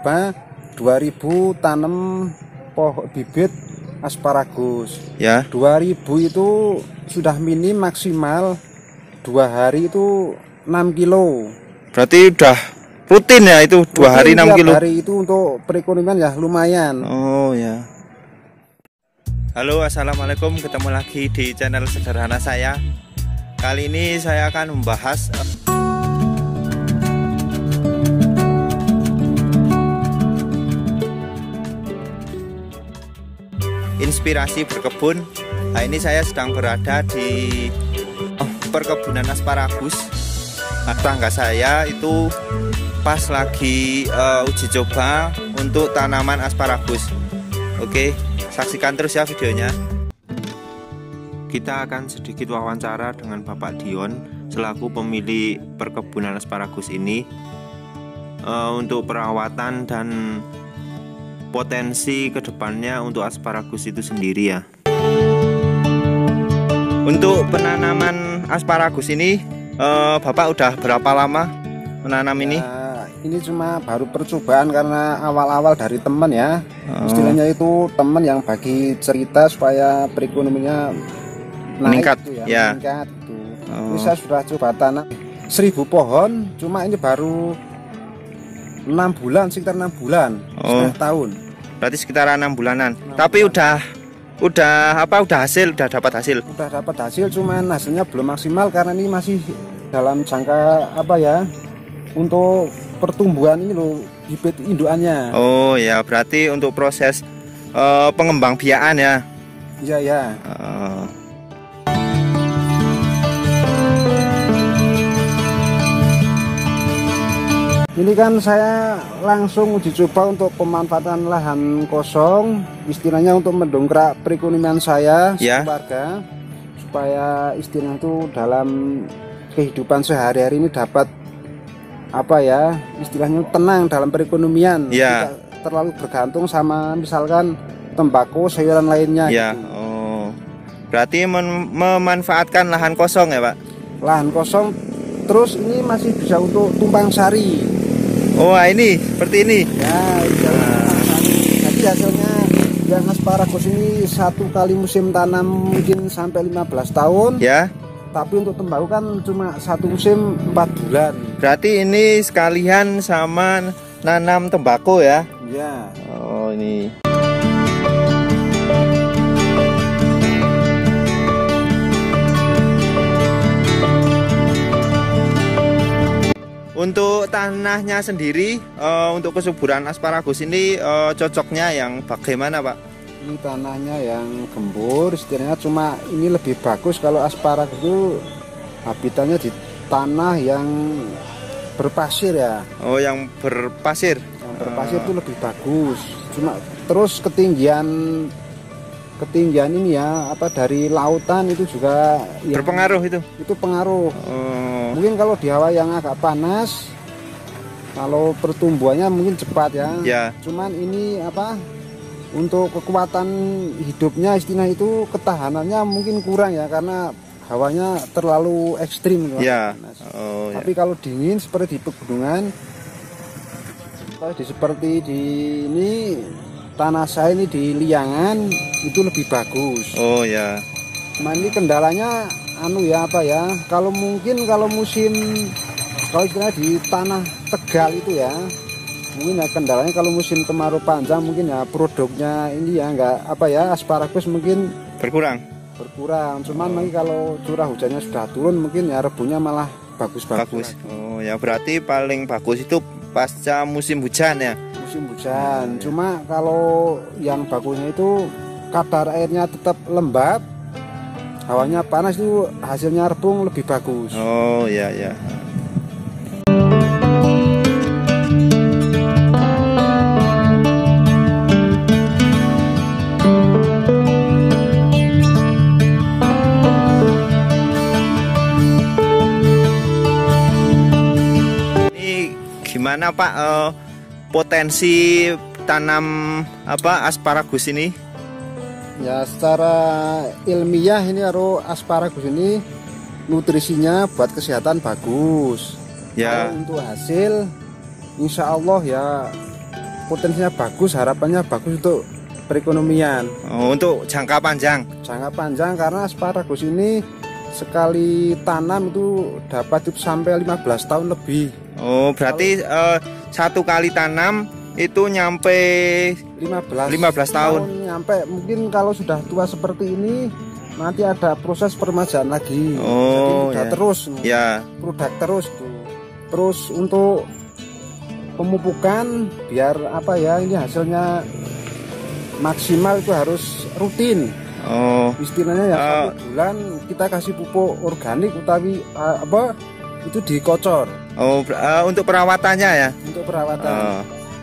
coba 2000 tanam pohon bibit asparagus. Ya. 2000 itu sudah minim, maksimal 2 hari itu 6 kilo. Berarti udah rutin ya itu 2 hari 6 kilo. Hari itu untuk perekonomian ya lumayan. Oh ya. Halo, assalamualaikum, ketemu lagi di channel sederhana saya. Kali ini saya akan membahas inspirasi berkebun. Nah, ini saya sedang berada di perkebunan asparagus. Tetangga saya itu pas lagi uji coba untuk tanaman asparagus. Oke, saksikan terus ya videonya. Kita akan sedikit wawancara dengan Bapak Dion selaku pemilik perkebunan asparagus ini untuk perawatan dan potensi kedepannya untuk asparagus itu sendiri ya. Untuk penanaman asparagus ini Bapak udah berapa lama menanam ini? Ini cuma baru percobaan karena awal-awal dari teman ya. Istilahnya itu teman yang bagi cerita supaya perekonomiannya meningkat gitu ya. Meningkat gitu. Ini saya sudah coba tanam 1000 pohon, cuma ini baru 6 bulan, sekitar 6 bulan, setengah tahun. Berarti sekitar 6 bulanan. Tapi udah hasil, udah dapat hasil. Udah dapat hasil, cuman hasilnya belum maksimal karena ini masih dalam jangka untuk pertumbuhan ini loh, bibit indukannya. Oh ya, berarti untuk proses pengembang biakan ya. Iya ya. Ini kan saya langsung uji coba untuk pemanfaatan lahan kosong, istilahnya untuk mendongkrak perekonomian saya keluarga, supaya istilahnya itu dalam kehidupan sehari-hari ini dapat istilahnya tenang dalam perekonomian, tidak terlalu bergantung sama misalkan tembakau, sayuran lainnya. Ya. Gitu. Oh, berarti memanfaatkan lahan kosong ya Pak? Lahan kosong, terus ini masih bisa untuk tumpang sari. Oh ini seperti ini ya, jadi hasilnya yang asparagus ini 1 kali musim tanam mungkin sampai 15 tahun ya, tapi untuk tembakau kan cuma 1 musim 4 bulan. Berarti ini sekalian sama nanam tembakau ya? Ya. Oh ini. Untuk tanahnya sendiri, untuk kesuburan asparagus ini cocoknya yang bagaimana Pak? Ini tanahnya yang gembur, istilahnya, cuma ini lebih bagus kalau asparagus itu habitatnya di tanah yang berpasir ya. Oh, yang berpasir? Yang berpasir itu lebih bagus. Cuma terus ketinggian ini ya, dari lautan itu juga berpengaruh itu? Itu pengaruh. Mungkin kalau di Hawa yang agak panas, kalau pertumbuhannya mungkin cepat ya. Cuman ini untuk kekuatan hidupnya istilah itu ketahanannya mungkin kurang ya, karena hawanya terlalu ekstrim ya. Tapi kalau dingin seperti di pegunungan, seperti di ini tanah saya ini di Liangan itu lebih bagus. Oh ya. Cuman ini kendalanya kalau musim, kalau istilahnya di tanah Tegal itu ya, mungkin ya kendalanya kalau musim kemarau panjang mungkin ya produknya ini ya asparagus mungkin berkurang. Cuman lagi kalau curah hujannya sudah turun mungkin ya rebunnya malah bagus. Oh ya, berarti paling bagus itu pasca musim hujan ya. Musim hujan. Cuma kalau yang bagusnya itu kadar airnya tetap lembab, hawanya panas, itu hasilnya rebung lebih bagus. Oh ya. Ini gimana Pak potensi tanam asparagus ini? Ya, secara ilmiah ini asparagus ini nutrisinya buat kesehatan bagus. Ya. Kalau untuk hasil, insya Allah ya potensinya bagus, harapannya bagus untuk perekonomian. Oh, untuk jangka panjang. Jangka panjang karena asparagus ini sekali tanam itu dapat sampai 15 tahun lebih. Oh, berarti satu kali tanam itu nyampe 15 tahun. Nyampe, mungkin kalau sudah tua seperti ini nanti ada proses peremajaan lagi. Oh, jadi udah ya. Terus Ya. produk terus tuh. Terus untuk pemupukan biar apa ya, ini hasilnya maksimal itu harus rutin. Oh, Istilahnya ya 1 bulan kita kasih pupuk organik utawi apa itu dikocor. oh, untuk perawatannya ya. Untuk perawatan. Oh.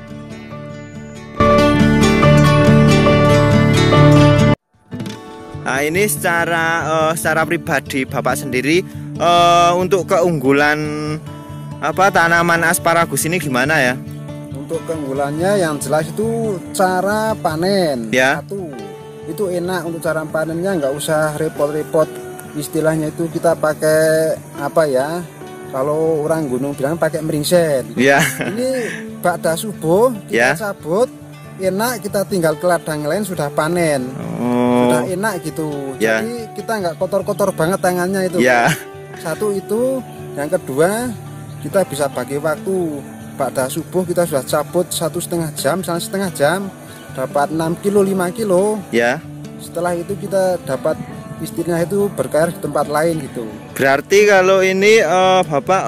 Nah, ini secara pribadi Bapak sendiri untuk keunggulan tanaman asparagus ini gimana ya? Untuk keunggulannya yang jelas itu cara panen. Ya. Satu, itu enak untuk cara panennya, nggak usah repot-repot. Istilahnya itu kita pakai apa ya? Kalau orang gunung bilang pakai meringset. Ya. Ini ba'da subuh kita Ya. cabut, enak, kita tinggal ke ladang lain sudah panen. Oh. Sudah enak gitu. Ya. Jadi kita nggak kotor-kotor banget tangannya itu. Ya. Satu itu, yang kedua kita bisa bagi waktu. Pada subuh kita sudah cabut 1,5 jam, sampai setengah jam, dapat 6 kilo 5 kilo. Ya. Setelah itu kita dapat istilahnya itu berkarir di tempat lain gitu. Berarti kalau ini Bapak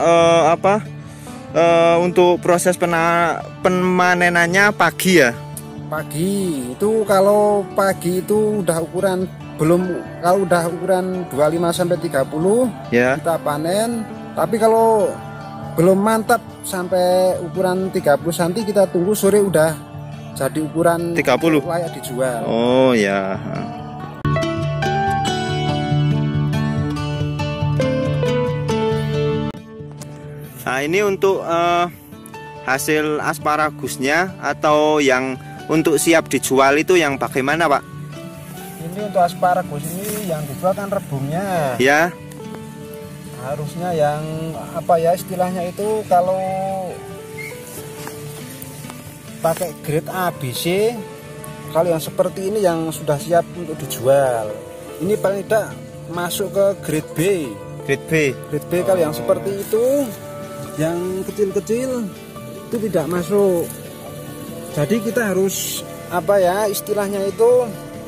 untuk proses pemanenannya pagi ya? Pagi itu, kalau pagi itu udah ukuran kalau udah ukuran 25 sampai 30 Ya. kita panen. Tapi kalau belum mantap sampai ukuran 30 cm kita tunggu sore udah jadi ukuran 30 layak dijual. Oh ya. Nah, ini untuk hasil asparagusnya atau yang untuk siap dijual itu yang bagaimana, Pak? Ini untuk asparagus ini yang dijual kan rebungnya. Ya. Harusnya yang apa ya istilahnya itu, kalau pakai grade A, B, C, kalau yang seperti ini yang sudah siap untuk dijual. Ini paling tidak masuk ke grade B. Grade B. Grade B kalau yang seperti itu, yang kecil-kecil itu tidak masuk. Jadi kita harus apa ya istilahnya itu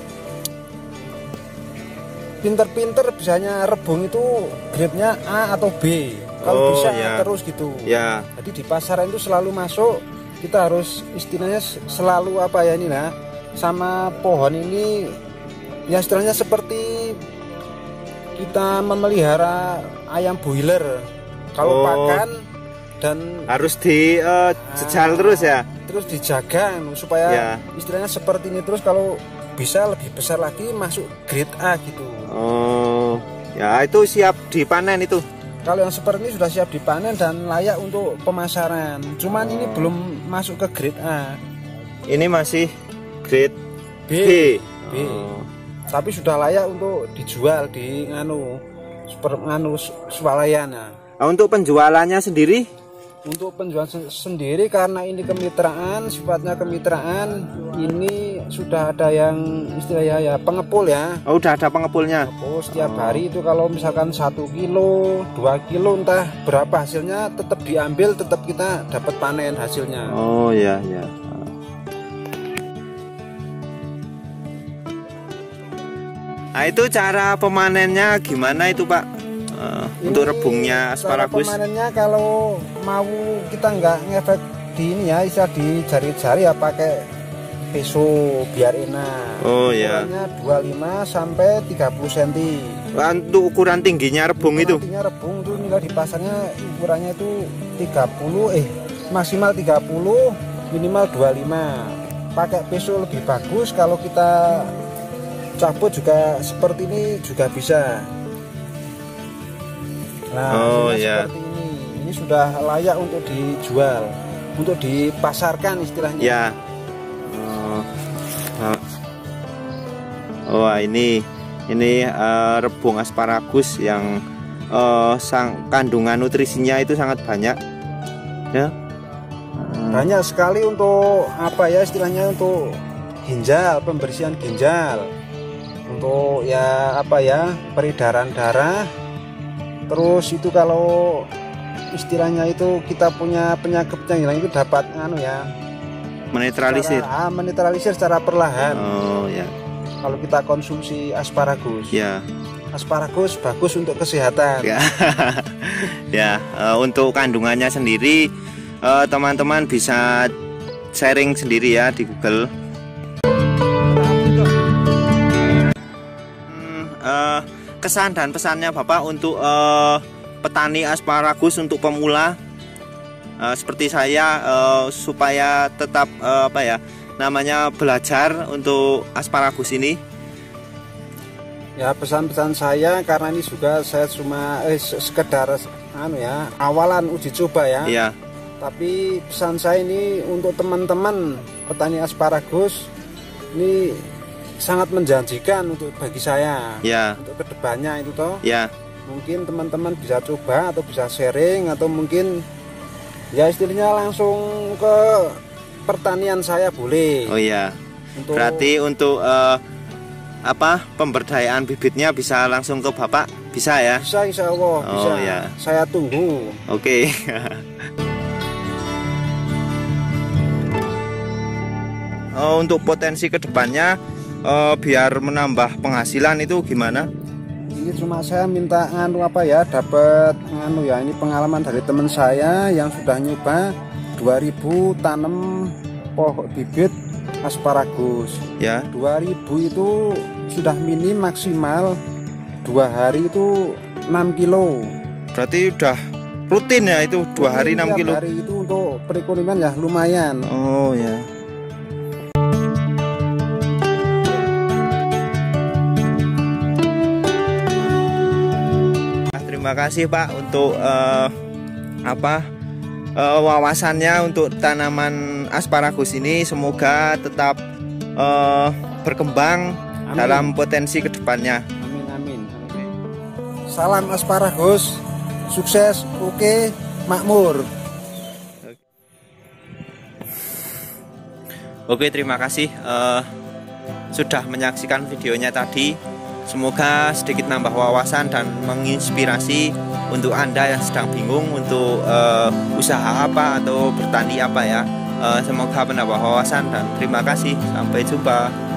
pinter-pinter, bisanya rebung itu grade-nya A atau B. Kalau bisa ya. terus gitu. Ya. Jadi di pasaran itu selalu masuk. Kita harus istilahnya selalu apa ya ini lah, sama pohon ini ya istilahnya seperti kita memelihara ayam boiler. Kalau pakan dan harus dijejal terus ya. Terus dijaga supaya Ya. istilahnya seperti ini terus, kalau bisa lebih besar lagi masuk grade A gitu. Oh, ya itu siap dipanen itu. Kalau yang seperti ini sudah siap dipanen dan layak untuk pemasaran. Cuman ini belum masuk ke grade A. Ini masih grade B. B. Tapi sudah layak untuk dijual di swalayan. Nah, untuk penjualannya sendiri? Untuk penjualan sendiri karena ini kemitraan, sifatnya kemitraan, ini sudah ada yang istilahnya ya pengepul ya. Oh, udah ada pengepulnya. Pengepul setiap hari itu, kalau misalkan 1 kilo, 2 kilo entah berapa hasilnya tetap diambil, tetap kita dapat panen hasilnya. Oh ya ya. Nah, itu cara pemanennya gimana itu, Pak? Untuk rebungnya asparagus. Cara pemanennya kalau mau kita nggak ngefek di ini ya, bisa di jari-jari ya, pakai pisau biar enak. Oh ya. Ukurannya 25 sampai 30 cm. Untuk ukuran tingginya rebung itu? Tingginya rebung itu nilai di pasarnya ukurannya itu 30 maksimal 30, minimal 25. Pakai pisau lebih bagus. Kalau kita cabut juga seperti ini juga bisa. Nah, seperti ini sudah layak untuk dijual, untuk dipasarkan istilahnya. Ya. Oh, ini rebung asparagus yang kandungan nutrisinya itu sangat banyak. Ya. banyak sekali untuk apa ya istilahnya, untuk ginjal, pembersihan ginjal, untuk ya apa ya peredaran darah. Terus itu kalau istilahnya itu kita punya penyakit yang hilang itu dapat menetralisir. Menetralisir secara perlahan. Oh ya. Kalau kita konsumsi asparagus. Ya. Asparagus bagus untuk kesehatan. Ya. Ya, untuk kandungannya sendiri teman-teman bisa sharing sendiri ya di Google. Kesan dan pesannya Bapak untuk petani asparagus untuk pemula seperti saya, supaya tetap belajar untuk asparagus ini. Ya, pesan-pesan saya, karena ini juga saya cuma sekedar awalan uji coba ya. Iya. Tapi pesan saya ini untuk teman-teman petani asparagus, ini sangat menjanjikan untuk bagi saya. Ya. Untuk kedepannya itu toh. Ya. Mungkin teman-teman bisa coba atau bisa sharing, atau mungkin ya istilahnya langsung ke pertanian saya boleh. Oh iya. Berarti untuk pemberdayaan bibitnya bisa langsung ke Bapak, bisa ya? Bisa, insya Allah. Oh, bisa. Ya. Saya tunggu. Oke. Untuk potensi kedepannya, biar menambah penghasilan itu gimana? Ini cuma saya minta dapat ini pengalaman dari teman saya yang sudah nyoba 2000 tanam pohon bibit asparagus. Ya. 2000 itu sudah minim, maksimal 2 hari itu 6 kilo. Berarti udah rutin ya itu 2 hari 6 kilo. Hari itu untuk perekonomian ya lumayan. Oh ya. Terima kasih Pak untuk wawasannya untuk tanaman asparagus ini. Semoga tetap berkembang. Amin. Dalam potensi kedepannya. Amin, amin. Salam asparagus, sukses, oke, makmur. Oke, terima kasih sudah menyaksikan videonya tadi. Semoga sedikit nambah wawasan dan menginspirasi untuk Anda yang sedang bingung untuk usaha apa atau bertani apa ya. Semoga menambah wawasan dan terima kasih. Sampai jumpa.